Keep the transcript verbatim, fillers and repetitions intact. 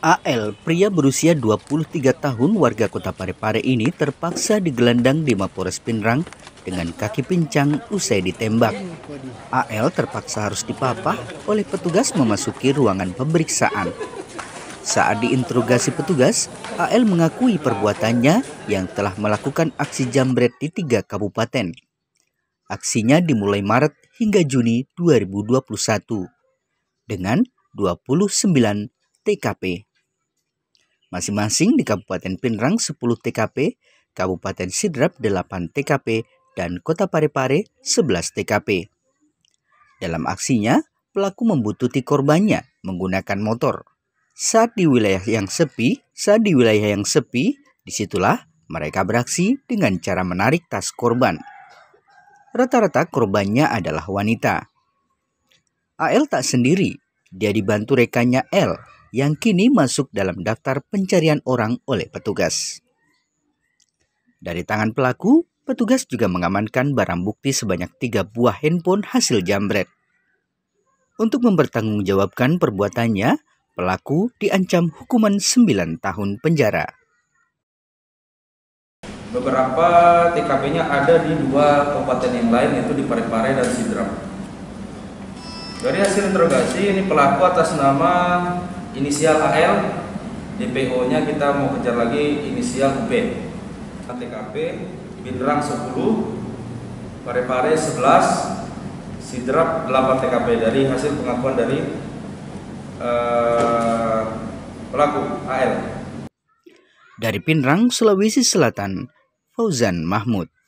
A L, pria berusia dua puluh tiga tahun warga kota Parepare ini terpaksa digelandang di Mapores Pinrang dengan kaki pincang usai ditembak. A L terpaksa harus dipapah oleh petugas memasuki ruangan pemeriksaan. Saat diinterogasi petugas, A L mengakui perbuatannya yang telah melakukan aksi jambret di tiga kabupaten. Aksinya dimulai Maret hingga Juni dua ribu dua puluh satu dengan dua puluh sembilan T K P. Masing-masing di Kabupaten Pinrang sepuluh T K P, Kabupaten Sidrap delapan T K P, dan Kota Parepare sebelas T K P. Dalam aksinya, pelaku membuntuti korbannya menggunakan motor. Saat di wilayah yang sepi, saat di wilayah yang sepi, disitulah mereka beraksi dengan cara menarik tas korban. Rata-rata korbannya adalah wanita. A L tak sendiri, dia dibantu rekannya L yang kini masuk dalam daftar pencarian orang oleh petugas. Dari tangan pelaku, petugas juga mengamankan barang bukti sebanyak tiga buah handphone hasil jambret. Untuk mempertanggungjawabkan perbuatannya, pelaku diancam hukuman sembilan tahun penjara. Beberapa T K P-nya ada di dua kabupaten yang lain, yaitu di Parepare dan Sidrap. Dari hasil interogasi, ini pelaku atas nama inisial A L, D P O-nya kita mau kejar lagi inisial U P. T K P Pinrang sepuluh, Parepare sebelas, Sidrap delapan T K P dari hasil pengakuan dari uh, pelaku A L. Dari Pinrang, Sulawesi Selatan, Fauzan Mahmud.